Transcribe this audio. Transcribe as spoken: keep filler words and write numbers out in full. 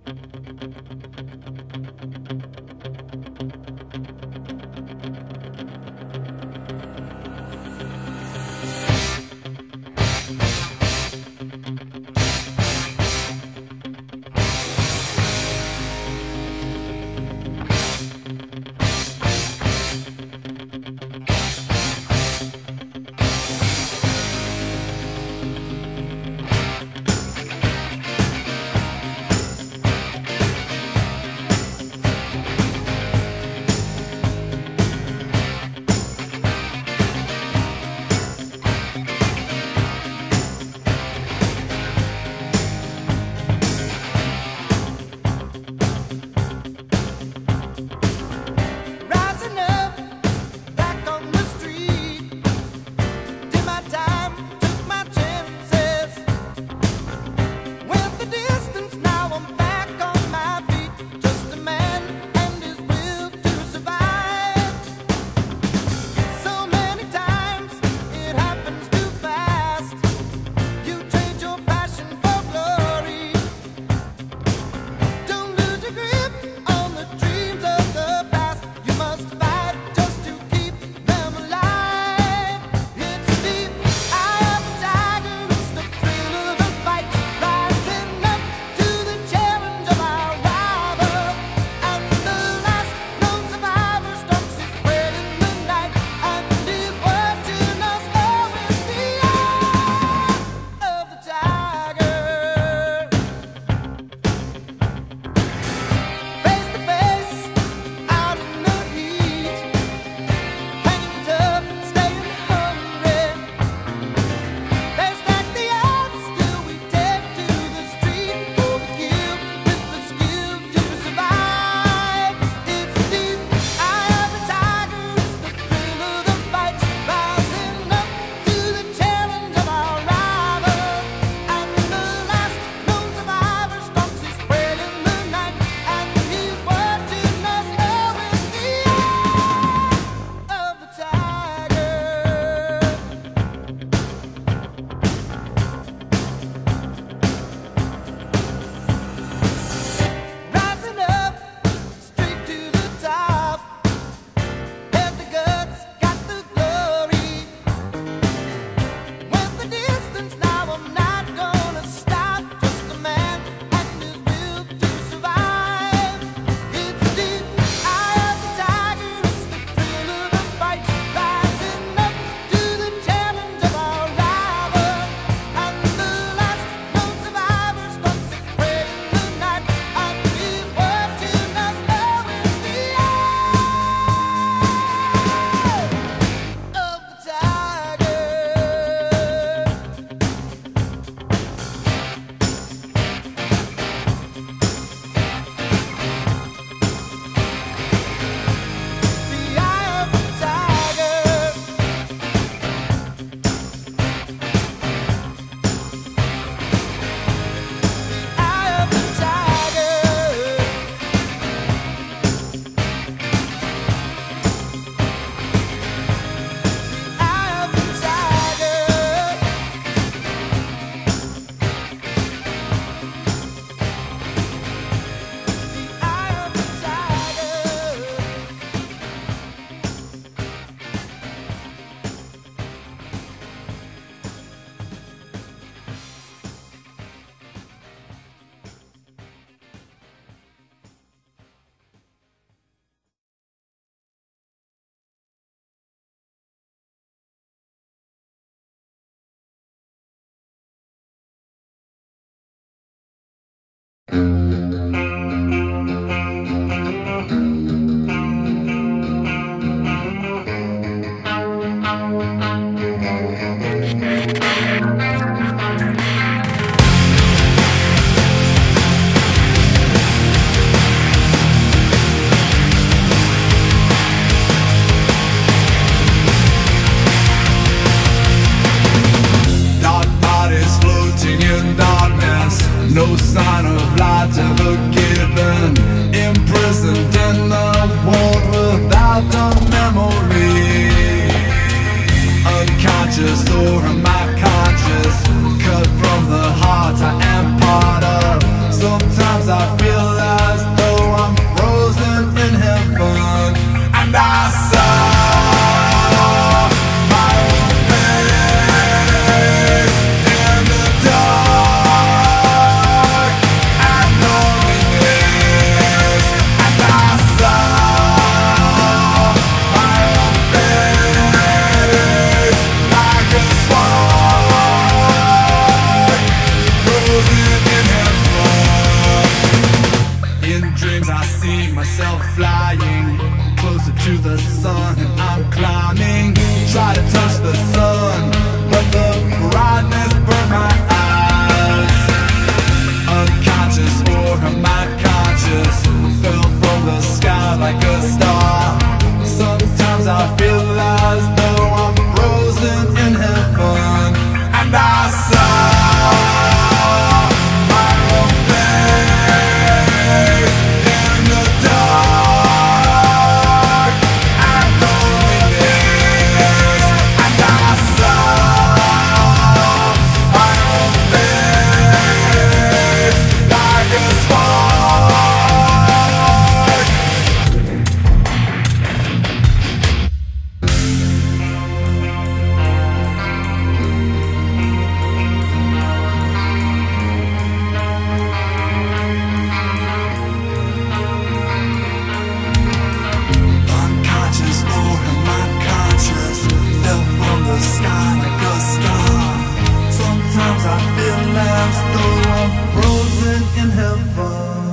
No sign of light ever given, imprisoned in the world without a memory. Unconscious or am I conscious? Cut from the heart I am part of. Sometimes Sometimes I feel as though I'm frozen in heaven, and I saw my own face in the dark and loneliness, and I saw my own face like a spark frozen in heaven. In dreams I see myself flying closer to the sun, and I'm climbing, try to touch the sun, but the brightness burned my eyes. Unconscious or am I conscious? Fell from the sky like a star. Sometimes I feel as though I'm frozen in heaven, and I saw my own face in the dark and loneliness, and I saw my own face like a spark. Unconscious or am I conscious? Fell from the sky like a star. Sometimes I feel as though I'm frozen in heaven.